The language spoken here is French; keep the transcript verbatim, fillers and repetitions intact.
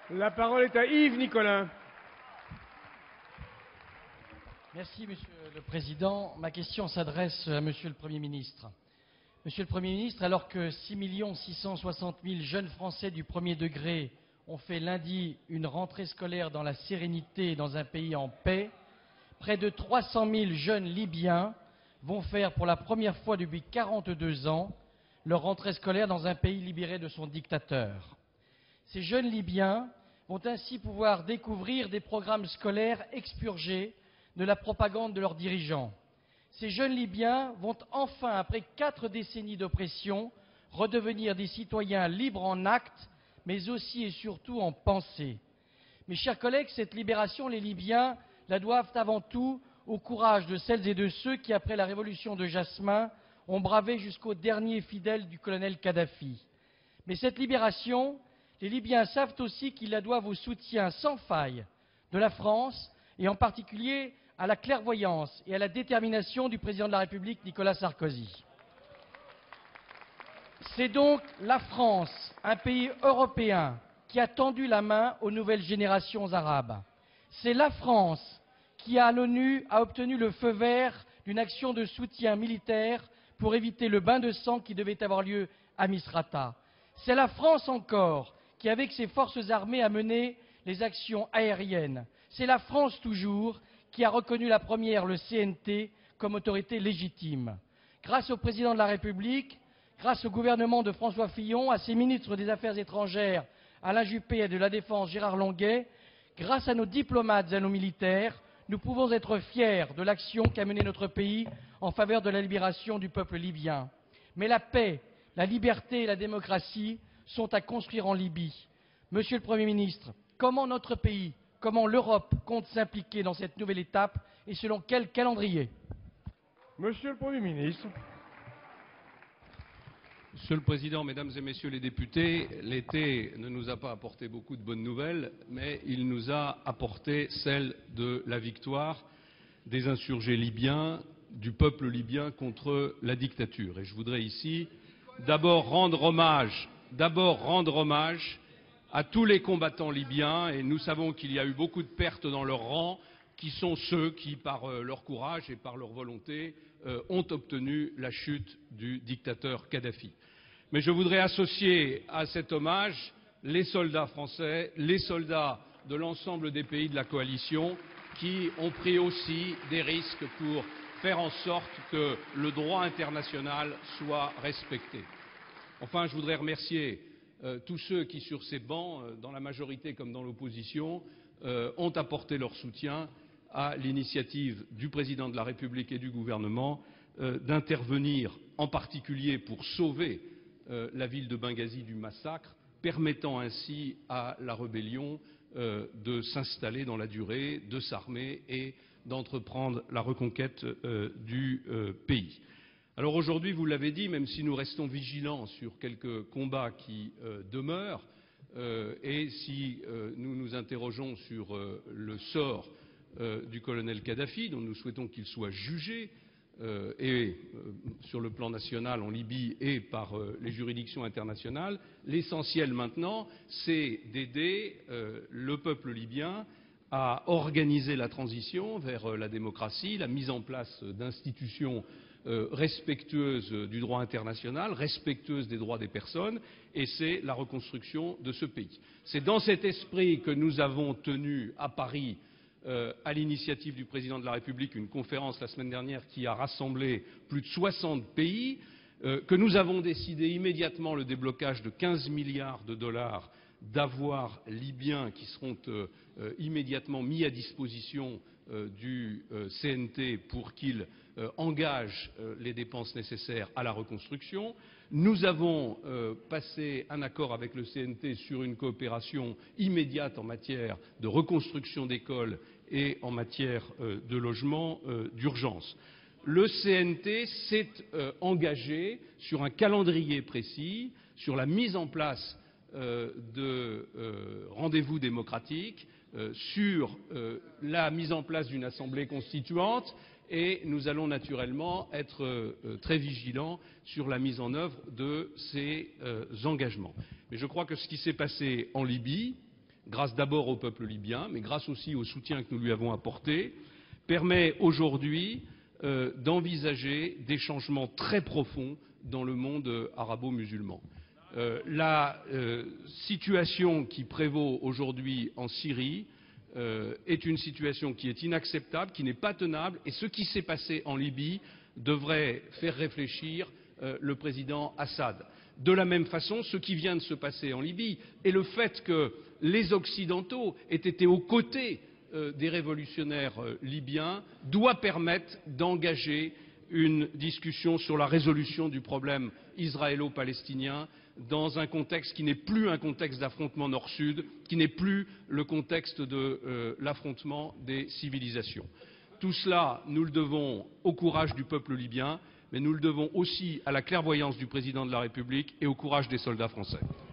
La parole est à Yves Nicolin. Merci, Monsieur le Président. Ma question s'adresse à Monsieur le Premier ministre. Monsieur le Premier ministre, alors que six millions six cent soixante mille jeunes Français du premier degré ont fait lundi une rentrée scolaire dans la sérénité et dans un pays en paix, près de trois cent mille jeunes Libyens vont faire pour la première fois depuis quarante-deux ans leur rentrée scolaire dans un pays libéré de son dictateur. Ces jeunes Libyens vont ainsi pouvoir découvrir des programmes scolaires expurgés de la propagande de leurs dirigeants. Ces jeunes Libyens vont enfin, après quatre décennies d'oppression, redevenir des citoyens libres en actes, mais aussi et surtout en pensée. Mes chers collègues, cette libération, les Libyens la doivent avant tout au courage de celles et de ceux qui, après la révolution de Jasmin, ont bravé jusqu'au dernier fidèle du colonel Kadhafi. Mais cette libération, les Libyens savent aussi qu'ils la doivent au soutien sans faille de la France, et en particulier à la clairvoyance et à la détermination du président de la République, Nicolas Sarkozy. C'est donc la France, un pays européen, qui a tendu la main aux nouvelles générations arabes. C'est la France qui, à l'ONU, a obtenu le feu vert d'une action de soutien militaire pour éviter le bain de sang qui devait avoir lieu à Misrata. C'est la France encore qui, avec ses forces armées, a mené les actions aériennes. C'est la France toujours qui a reconnu la première le C N T comme autorité légitime. Grâce au président de la République, grâce au gouvernement de François Fillon, à ses ministres des Affaires étrangères, Alain Juppé, et de la Défense, Gérard Longuet, grâce à nos diplomates et à nos militaires, nous pouvons être fiers de l'action qu'a menée notre pays en faveur de la libération du peuple libyen. Mais la paix, la liberté et la démocratie sont à construire en Libye. Monsieur le Premier ministre, comment notre pays, comment l'Europe compte s'impliquer dans cette nouvelle étape et selon quel calendrier? Monsieur le Premier ministre. Monsieur le Président, Mesdames et Messieurs les députés, l'été ne nous a pas apporté beaucoup de bonnes nouvelles, mais il nous a apporté celle de la victoire des insurgés libyens, du peuple libyen contre la dictature. Et je voudrais ici d'abord rendre hommage, d'abord rendre hommage à tous les combattants libyens, et nous savons qu'il y a eu beaucoup de pertes dans leur rang, qui sont ceux qui, par leur courage et par leur volonté, euh, ont obtenu la chute du dictateur Kadhafi. Mais je voudrais associer à cet hommage les soldats français, les soldats de l'ensemble des pays de la coalition, qui ont pris aussi des risques pour faire en sorte que le droit international soit respecté. Enfin, je voudrais remercier euh, tous ceux qui, sur ces bancs, euh, dans la majorité comme dans l'opposition, euh, ont apporté leur soutien à l'initiative du président de la République et du gouvernement euh, d'intervenir en particulier pour sauver euh, la ville de Benghazi du massacre, permettant ainsi à la rébellion euh, de s'installer dans la durée, de s'armer et d'entreprendre la reconquête euh, du euh, pays. Alors aujourd'hui, vous l'avez dit, même si nous restons vigilants sur quelques combats qui euh, demeurent, euh, et si euh, nous nous interrogeons sur euh, le sort euh, du colonel Kadhafi, dont nous souhaitons qu'il soit jugé, euh, et euh, sur le plan national en Libye et par euh, les juridictions internationales, l'essentiel maintenant, c'est d'aider euh, le peuple libyen à organiser la transition vers euh, la démocratie, la mise en place d'institutions Euh, respectueuse du droit international, respectueuse des droits des personnes, et c'est la reconstruction de ce pays. C'est dans cet esprit que nous avons tenu à Paris, euh, à l'initiative du président de la République, une conférence la semaine dernière qui a rassemblé plus de soixante pays, euh, que nous avons décidé immédiatement le déblocage de quinze milliards de dollars d'avoirs libyens qui seront euh, euh, immédiatement mis à disposition euh, du euh, C N T pour qu'il euh, engage euh, les dépenses nécessaires à la reconstruction. Nous avons euh, passé un accord avec le C N T sur une coopération immédiate en matière de reconstruction d'écoles et en matière euh, de logement euh, d'urgence. Le C N T s'est euh, engagé sur un calendrier précis, sur la mise en place Euh, de euh, rendez-vous démocratiques, euh, sur euh, la mise en place d'une assemblée constituante, et nous allons naturellement être euh, très vigilants sur la mise en œuvre de ces euh, engagements. Mais je crois que ce qui s'est passé en Libye grâce d'abord au peuple libyen, mais grâce aussi au soutien que nous lui avons apporté, permet aujourd'hui euh, d'envisager des changements très profonds dans le monde euh, arabo-musulman. Euh, la euh, situation qui prévaut aujourd'hui en Syrie euh, est une situation qui est inacceptable, qui n'est pas tenable, et ce qui s'est passé en Libye devrait faire réfléchir euh, le président Assad. De la même façon, ce qui vient de se passer en Libye et le fait que les Occidentaux aient été aux côtés euh, des révolutionnaires euh, libyens doit permettre d'engager une discussion sur la résolution du problème israélo-palestinien dans un contexte qui n'est plus un contexte d'affrontement nord-sud, qui n'est plus le contexte de euh, l'affrontement des civilisations. Tout cela, nous le devons au courage du peuple libyen, mais nous le devons aussi à la clairvoyance du président de la République et au courage des soldats français.